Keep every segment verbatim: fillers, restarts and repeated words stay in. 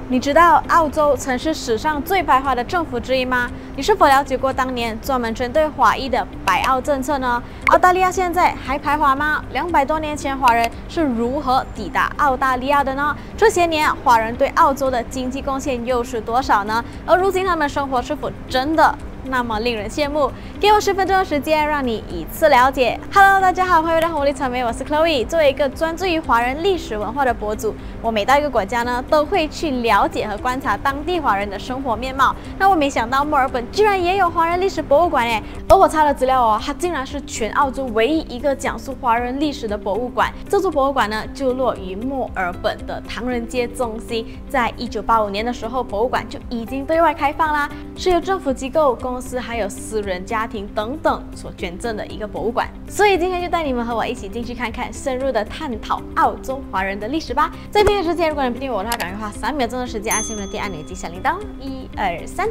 你知道澳洲曾是史上最排华的政府之一吗？你是否了解过当年专门针对华裔的百澳政策呢？澳大利亚现在还排华吗？两百多年前华人是如何抵达澳大利亚的呢？这些年华人对澳洲的经济贡献又是多少呢？而如今他们生活是否真的那么令人羡慕？给我十分钟的时间，让你一次了解。Hello， 大家好，欢迎来到红利传媒，我是 Chloe。作为一个专注于华人历史文化的博主，我每到一个国家呢，都会去了解和观察当地华人的生活面貌。那我没想到墨尔本居然也有华人历史博物馆诶！而我查了资料哦，它竟然是全澳洲唯一一个讲述华人历史的博物馆。这座博物馆呢，就落于墨尔本的唐人街中心。在一九八五年的时候，博物馆就已经对外开放啦，是由政府机构、公司还有私人家庭等等所捐赠的一个博物馆。所以今天就带你们和我一起进去看看，深入的探讨澳洲华人的历史吧。在片之前，如果你不订阅我的话，赶快花三秒钟的时间按下面的订阅按钮及小铃铛，一二三。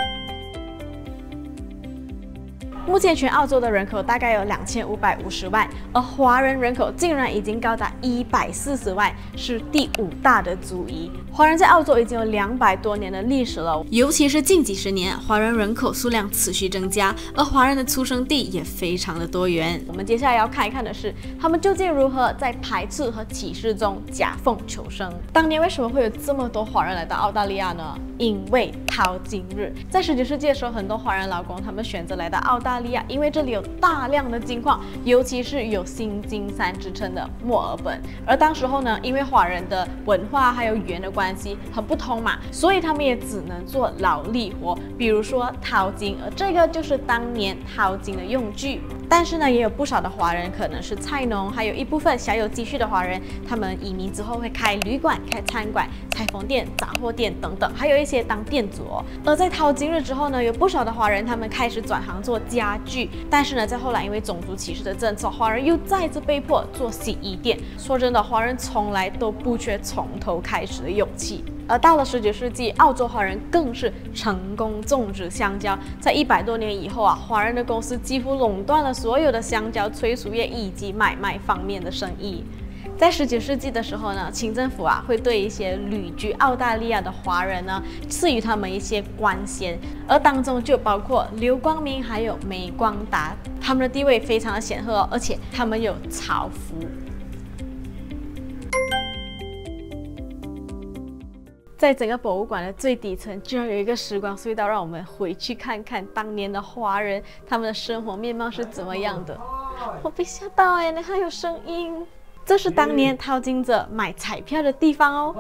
目前全澳洲的人口大概有两千五百五十万，而华人人口竟然已经高达一百四十万，是第五大的族裔。华人在澳洲已经有两百多年的历史了，尤其是近几十年，华人人口数量持续增加，而华人的出生地也非常的多元。我们接下来要看一看的是，他们究竟如何在排斥和歧视中夹缝求生。当年为什么会有这么多华人来到澳大利亚呢？因为淘金日。在十九世纪的时候，很多华人劳工他们选择来到澳大利亚，因为这里有大量的金矿，尤其是有新金山之称的墨尔本。而当时候呢，因为华人的文化还有语言的关系很不同嘛，所以他们也只能做劳力活，比如说淘金，而这个就是当年淘金的用具。但是呢，也有不少的华人可能是菜农，还有一部分小有积蓄的华人，他们移民之后会开旅馆、开餐馆、裁缝店、杂货店等等，还有一些当店主哦。而在淘金日之后呢，有不少的华人他们开始转行做家具，但是呢，在后来因为种族歧视的政策，华人又再次被迫做洗衣店。说真的，华人从来都不缺从头开始的勇气。而到了十九世纪，澳洲华人更是成功种植香蕉。在一百多年以后啊，华人的公司几乎垄断了所有的香蕉催熟业以及买卖方面的生意。在十九世纪的时候呢，清政府啊会对一些旅居澳大利亚的华人呢赐予他们一些官衔，而当中就包括刘光明还有梅光达，他们的地位非常的显赫哦，而且他们有朝服。在整个博物馆的最底层，居然有一个时光隧道，让我们回去看看当年的华人他们的生活面貌是怎么样的。我被吓到哎，还有声音。这是当年淘金者买彩票的地方哦。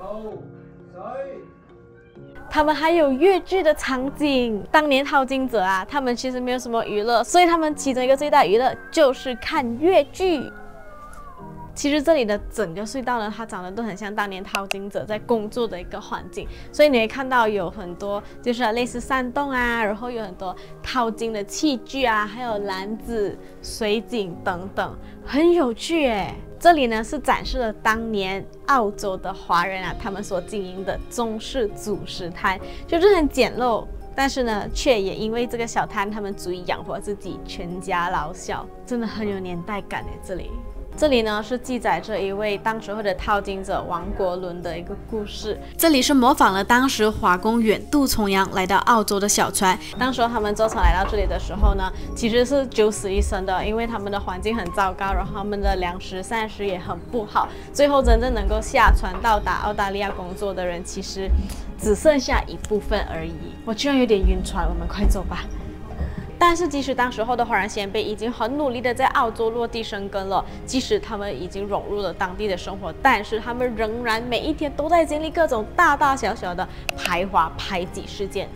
他们还有越剧的场景。当年淘金者啊，他们其实没有什么娱乐，所以他们其中一个最大娱乐就是看越剧。其实这里的整个隧道呢，它长得都很像当年淘金者在工作的一个环境，所以你会看到有很多就是类似山洞啊，然后有很多淘金的器具啊，还有篮子、水井等等，很有趣耶。这里呢是展示了当年澳洲的华人啊，他们所经营的中式主食摊，就是很简陋，但是呢，却也因为这个小摊，他们足以养活自己全家老小，真的很有年代感诶，这里。这里呢是记载着一位当时候的淘金者王国伦的一个故事。这里是模仿了当时华工远渡重洋来到澳洲的小船。当时他们坐船来到这里的时候呢，其实是九死一生的，因为他们的环境很糟糕，然后他们的粮食膳食也很不好。最后真正能够下船到达澳大利亚工作的人，其实只剩下一部分而已。我居然有点晕船，我们快走吧。但是即使当时候的华人先辈已经很努力的在澳洲落地生根了，即使他们已经融入了当地的生活，但是他们仍然每一天都在经历各种大大小小的排华排挤事件。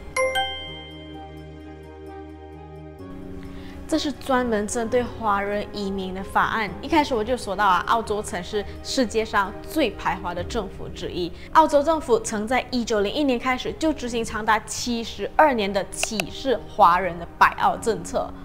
这是专门针对华人移民的法案。一开始我就说到啊，澳洲曾是世界上最排华的政府之一。澳洲政府曾在一九零一年开始就执行长达七十二年的歧视华人的百澳政策。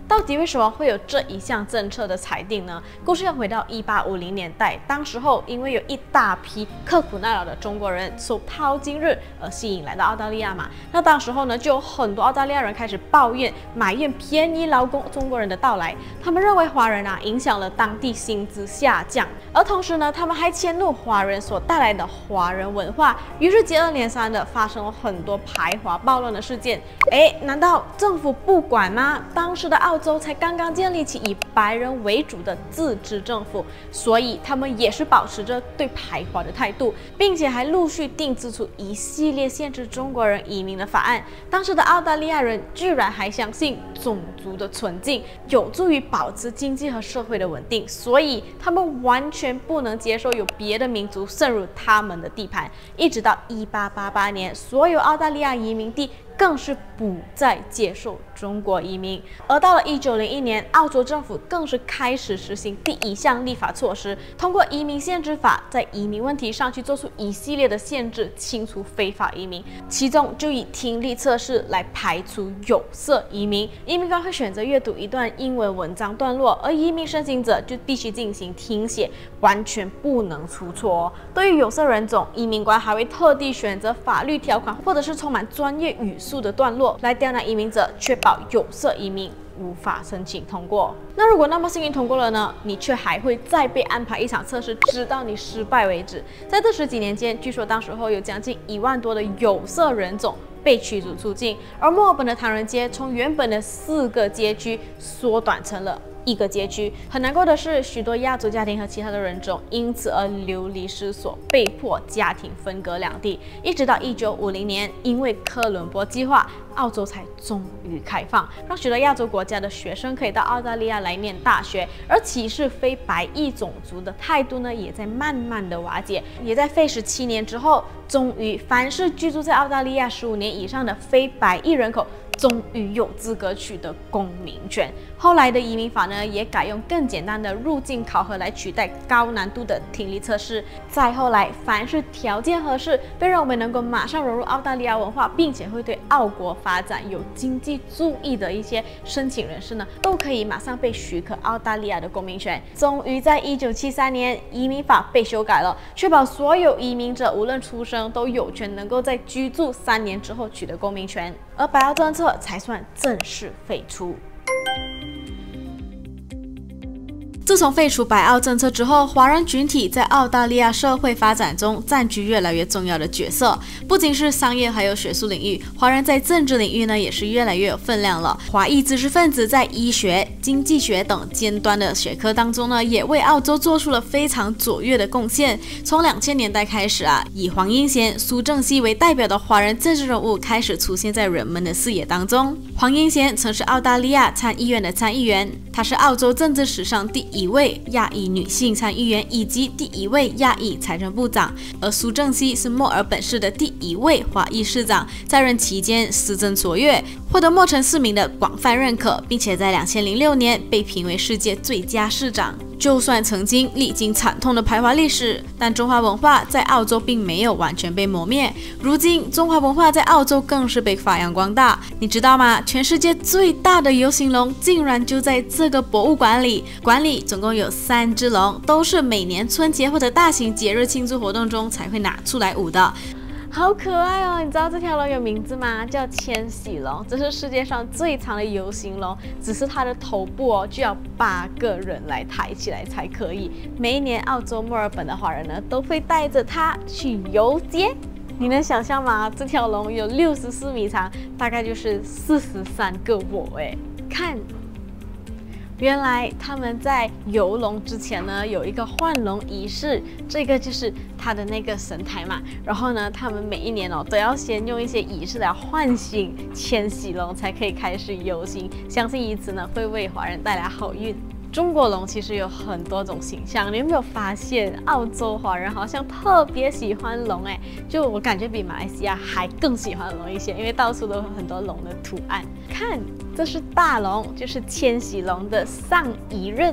到底为什么会有这一项政策的裁定呢？故事要回到一八五零年代，当时候因为有一大批刻苦耐劳的中国人受淘金日而吸引来到澳大利亚嘛，那当时候呢就有很多澳大利亚人开始抱怨埋怨便宜劳工中国人的到来，他们认为华人啊影响了当地薪资下降，而同时呢他们还迁怒华人所带来的华人文化，于是接二连三的发生了很多排华暴乱的事件。哎，难道政府不管吗？当时的澳洲才刚刚建立起以白人为主的自治政府，所以他们也是保持着对排华的态度，并且还陆续定制出一系列限制中国人移民的法案。当时的澳大利亚人居然还相信种族的纯净有助于保持经济和社会的稳定，所以他们完全不能接受有别的民族渗入他们的地盘。一直到一八八八年，所有澳大利亚移民地更是不再接受中国移民。而到了一九零一年，澳洲政府更是开始实行第一项立法措施，通过移民限制法，在移民问题上去做出一系列的限制，清除非法移民。其中就以听力测试来排除有色移民，移民官会选择阅读一段英文文章段落，而移民申请者就必须进行听写，完全不能出错哦。对于有色人种，移民官还会特地选择法律条款或者是充满专业语速的段落来刁难移民者，确保有色移民无法申请通过。那如果那么幸运通过了呢？你却还会再被安排一场测试，直到你失败为止。在这十几年间，据说当时候有将近一万多的有色人种被驱逐出境，而墨尔本的唐人街从原本的四个街区缩短成了一个街区。很难过的是，许多亚洲家庭和其他的人种因此而流离失所，被迫家庭分隔两地。一直到一九五零年，因为科伦坡计划，澳洲才终于开放，让许多亚洲国家的学生可以到澳大利亚来念大学。而歧视非白裔种族的态度呢，也在慢慢的瓦解。也在费时七年之后，终于凡是居住在澳大利亚十五年以上的非白裔人口，终于有资格取得公民权。后来的移民法呢，也改用更简单的入境考核来取代高难度的听力测试。再后来，凡是条件合适，被认为能够马上融入澳大利亚文化，并且会对澳国发展有经济注意的一些申请人士呢，都可以马上被许可澳大利亚的公民权。终于在一九七三年，移民法被修改了，确保所有移民者无论出生都有权能够在居住三年之后取得公民权，而白澳政策才算正式废除。自从废除白澳政策之后，华人群体在澳大利亚社会发展中占据越来越重要的角色。不仅是商业还有学术领域，华人在政治领域呢也是越来越有分量了。华裔知识分子在医学、经济学等尖端的学科当中呢，也为澳洲做出了非常卓越的贡献。从两千年代开始啊，以黄英贤、苏正熙为代表的华人政治人物开始出现在人们的视野当中。黄英贤曾是澳大利亚参议院的参议员，她是澳洲政治史上第一位亚裔女性参议员以及第一位亚裔财政部长，而苏正熙是墨尔本市的第一位华裔市长，在任期间施政卓越，获得墨城市民的广泛认可，并且在两千零六年被评为世界最佳市长。就算曾经历经惨痛的排华历史，但中华文化在澳洲并没有完全被磨灭。如今，中华文化在澳洲更是被发扬光大。你知道吗？全世界最大的游行龙竟然就在这个博物馆里。馆里总共有三只龙，都是每年春节或者大型节日庆祝活动中才会拿出来舞的。好可爱哦！你知道这条龙有名字吗？叫千禧龙，这是世界上最长的游行龙，只是它的头部哦就要八个人来抬起来才可以。每一年澳洲墨尔本的华人呢都会带着它去游街。你能想象吗？这条龙有六十四米长，大概就是四十三个我哎，看。原来他们在游龙之前呢，有一个换龙仪式，这个就是他的那个神台嘛。然后呢，他们每一年哦都要先用一些仪式来唤醒千禧龙，才可以开始游行。相信以此呢，会为华人带来好运。中国龙其实有很多种形象，你有没有发现澳洲华人好像特别喜欢龙哎？就我感觉比马来西亚还更喜欢龙一些，因为到处都有很多龙的图案。看，这是大龙，就是千禧龙的上一任。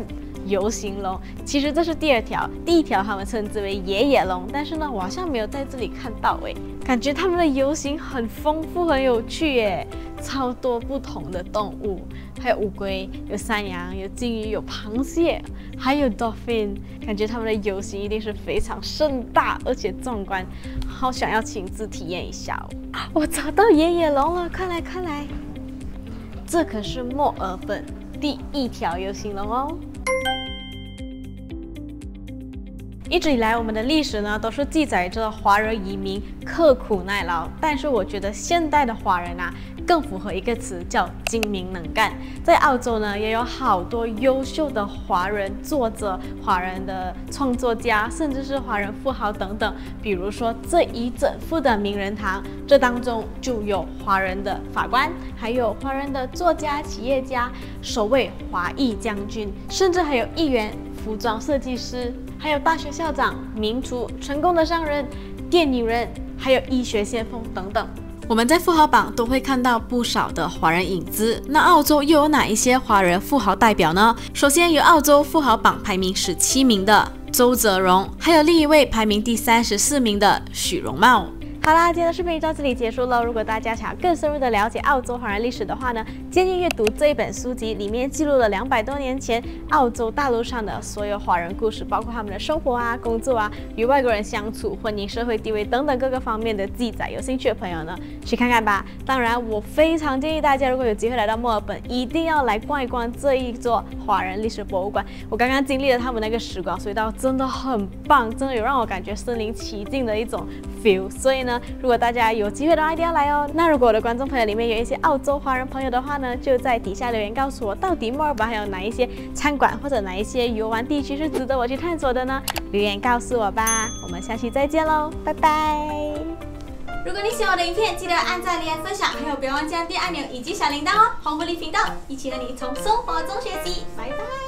游行龙。其实这是第二条，第一条他们称之为爷爷龙，但是呢，我好像没有在这里看到诶，感觉他们的游行很丰富，很有趣耶，超多不同的动物，还有乌龟，有山羊，有金鱼，有螃蟹，还有 dolphin， 感觉他们的游行一定是非常盛大而且壮观，好想要亲自体验一下哦。我找到爷爷龙了，快来快来！这可是墨尔本第一条游行龙哦。一直以来，我们的历史呢都是记载着华人移民刻苦耐劳，但是我觉得现代的华人啊更符合一个词，叫精明能干。在澳洲呢，也有好多优秀的华人作者、华人的创作家，甚至是华人富豪等等。比如说这一整副的名人堂，这当中就有华人的法官，还有华人的作家、企业家、首位华裔将军，甚至还有议员、服装设计师，还有大学校长、名厨、成功的商人、电影人，还有医学先锋等等。我们在富豪榜都会看到不少的华人影子，那澳洲又有哪一些华人富豪代表呢？首先有澳洲富豪榜排名十七名的周泽荣，还有另一位排名第三十四名的许荣茂。好啦，今天的视频到这里结束了。如果大家想要更深入的了解澳洲华人历史的话呢，建议阅读这一本书籍，里面记录了两百多年前澳洲大陆上的所有华人故事，包括他们的生活啊、工作啊、与外国人相处、婚姻、社会地位等等各个方面的记载。有兴趣的朋友呢，去看看吧。当然，我非常建议大家，如果有机会来到墨尔本，一定要来逛一逛这一座华人历史博物馆。我刚刚经历了他们那个时光隧道，真的很棒，真的有让我感觉身临其境的一种 feel。所以呢，如果大家有机会的话，一定要来哦。那如果我的观众朋友里面有一些澳洲华人朋友的话呢，就在底下留言告诉我，到底墨尔本还有哪一些餐馆或者哪一些游玩地区是值得我去探索的呢？留言告诉我吧。我们下期再见喽，拜拜。如果你喜欢我的影片，记得按赞、留言、分享，还有不要忘记按订阅按钮以及小铃铛哦。红福利频道，一起和你从生活中学习，拜拜。